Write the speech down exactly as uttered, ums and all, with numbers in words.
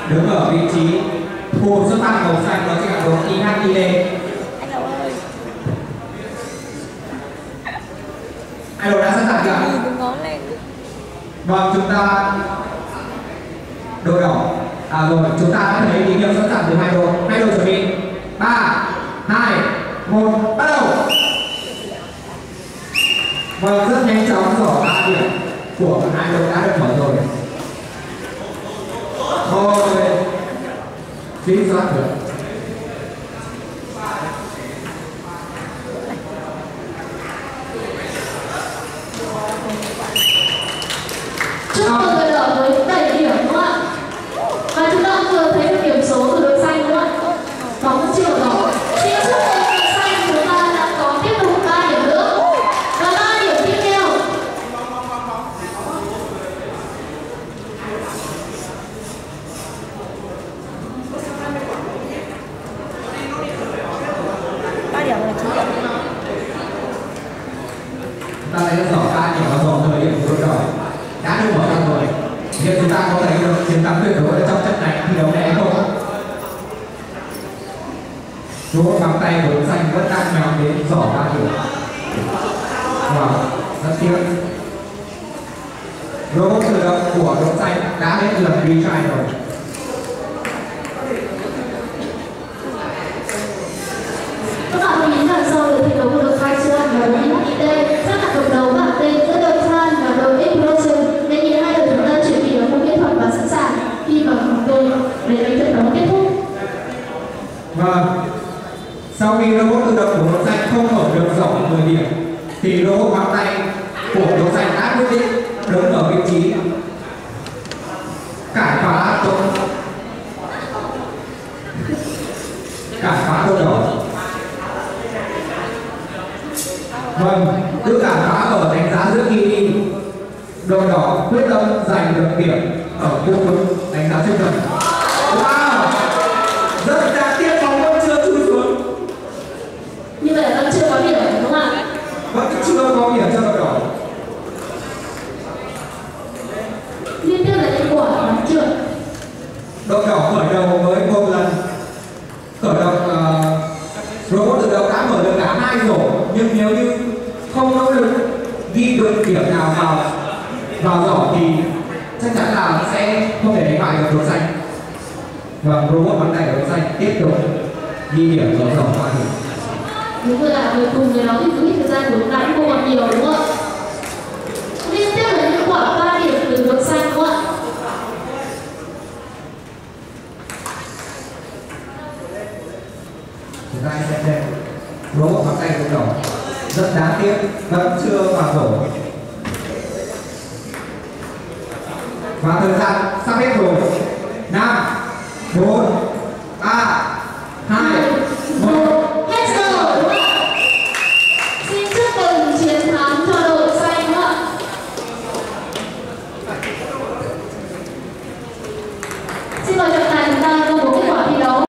đứng ở vị trí thủ xuất phát màu xanh đó chính là đội i hát i đê. Anh Lộc ơi. Idol đã sẵn sàng chưa? Đừng ngón lên. Vâng, chúng ta đội đỏ. À rồi, chúng ta đã thấy tín hiệu sẵn sàng từ hai đội. Hai đội chuẩn bị. ba, hai, một, bắt đầu. Vâng, rất nhanh chóng giỏ ba điểm của hai đội đã được mở rồi. Thôi, suy soát được. Chúc mừng người đỏ với bảy điểm đúng không ạ? Và chúng ta vừa thấy được điểm số của đội xanh đúng không ạ? Bóng vẫn chưa đỏ. Xin chúc mừng đội xanh chúng ta đã có tiếp tục ba điểm nữa. Và ba điểm tiếp theo. Ba điểm là chín điểm. Ta lấy giỏ ba điểm vào dòng thời điểm của đội đỏ đã được mở ra rồi. Hiện chúng ta có thấy được chiến thắng tuyệt đối trong trận này thi đấu này không? Số bằng tay của đội xanh vẫn đang nhắm đến giỏ ba điểm. Wow, rất tiếc. Robot tự động của đội xanh đã hết lần retry rồi. Các bạn lưu ý là sau lượt thi đấu của đội xanh chưa và đội i hát i đê sẽ là cộng đấu bảng tên giữa đội xanh và đội Explosion. Đề nghị hai đội chúng ta chuẩn bị đồng bộ kỹ thuật và sẵn sàng khi vào vòng đôi để đánh trận đấu kết thúc. Vâng. Sau khi robot tự động của đội xanh không mở được giỏ mười điểm thì robot bằng tay của đội xanh đã quyết định đứng ở vị trí cải phá đội cải phá đội đỏ. Vâng, cứ cải phá ở đánh giá giữa kỳ đi. Đội đỏ quyết tâm giành được điểm ở khu vực đánh giá trung tâm. Wow, rất đáng tiếc bóng vẫn chưa chui xuống. Như vậy là vẫn chưa có điểm đúng không ạ? Vẫn chưa có điểm cho đội đỏ. Liên tiếp là những quả bóng trượt. Đội đỏ khởi đầu với một lần khởi động uh, robot tự động đã mở được cả hai rổ, nhưng nếu như không nỗ lực ghi được điểm nào vào vào giỏ thì chắc chắn là sẽ không thể đánh bại được đội xanh. Và robot bắn tay của đội xanh tiếp tục ghi điểm vào giỏ ba điểm. Đúng rồi ạ, cuối cùng người đó thì cứ thời gian của chúng ta cũng không còn nhiều đúng không ạ? Liên tiếp là những quả ba điểm từ đội xanh đúng không ạ? Chúng ta xem xem robot bắn tay của đội đỏ rất đáng tiếc vẫn chưa vào rổ. Và thời gian sắp hết rồi. Năm, bốn,